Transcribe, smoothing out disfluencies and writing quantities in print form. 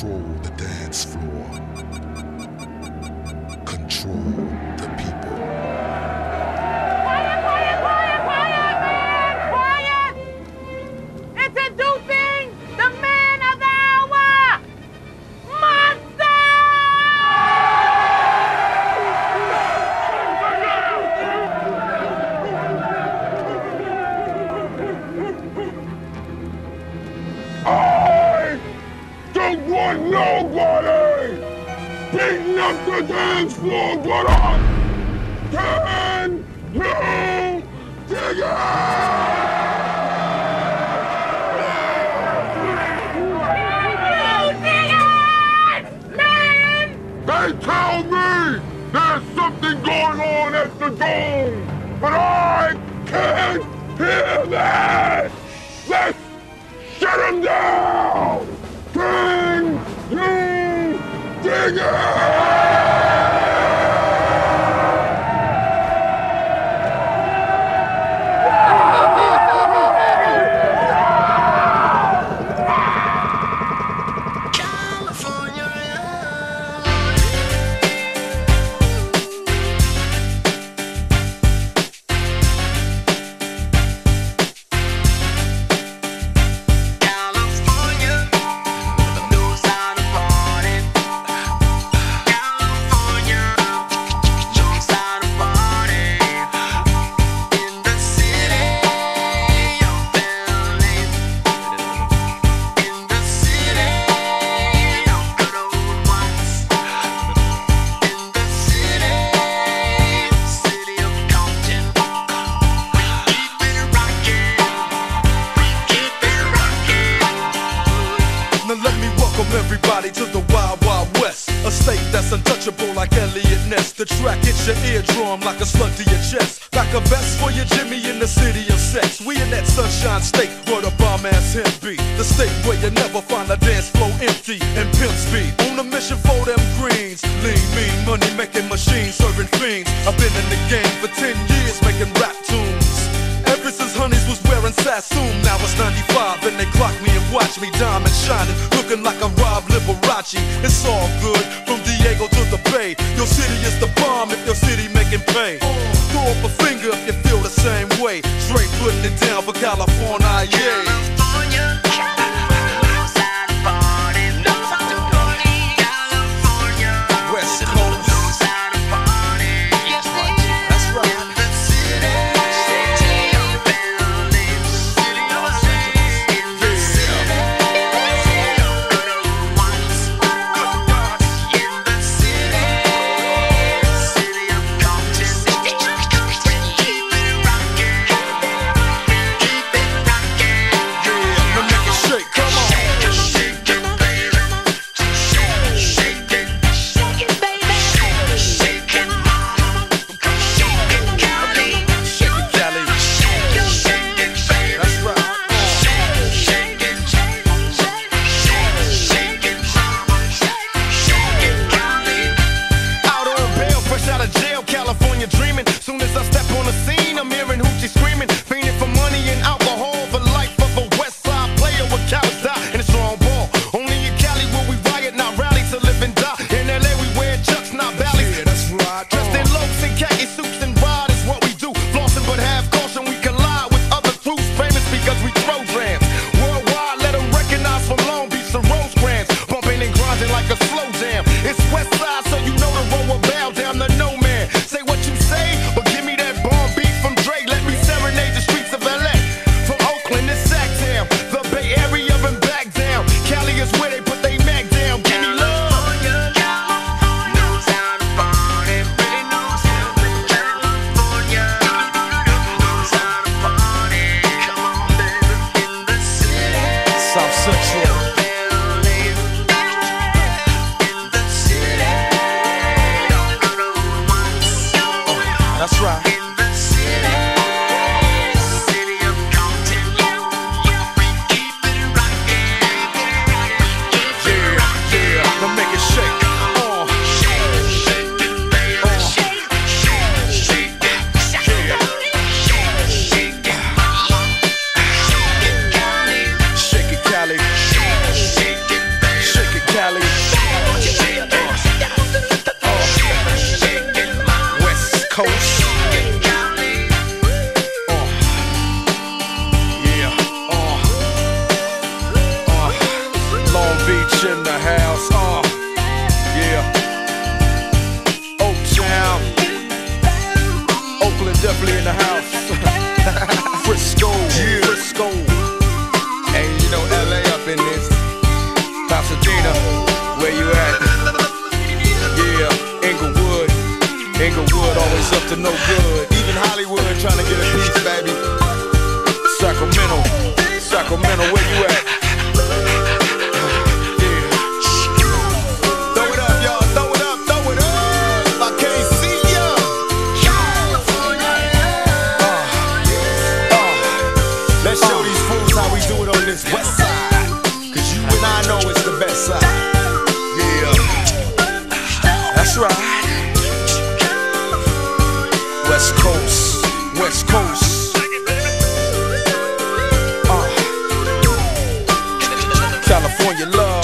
Control the dance floor. Control the people. Quiet, quiet, quiet, quiet, man! Quiet! Introducing the man of the hour! Monster! I don't want nobody beating up the dance floor, but I can do dig They tell me there's something going on at the dome, but I can't hear that! Let's shut him down! Can you dig The track hits your eardrum like a slug to your chest. Like a vest for your Jimmy in the city of sex. We in that sunshine state where the bomb ass him be. The state where you never find a dance floor empty and pimp speed. On a mission for them greens. Lean, mean, money making machines serving fiends. I've been in the game for 10 years making rap tunes. Ever since Honeys was wearing Sassoon. Now it's 95 and they clock me and watch me diamond shining, looking like a Rob Liberace. It's all good from Diego to the Bay. Your city is the bomb if your city making pay. Throw up a finger if you feel the same way. Straight putting it down for California, yeah. Beach in the house, yeah. Oaktown, Oakland definitely in the house. Frisco, yeah. Frisco. Hey, you know LA up in this. Pasadena, where you at? Yeah, Inglewood, Inglewood always up to no good. Even Hollywood trying to get a piece, baby. Sacramento, Sacramento, where you at? West side, cause you and I know it's the best side. Yeah, that's right. West Coast, West Coast. California love.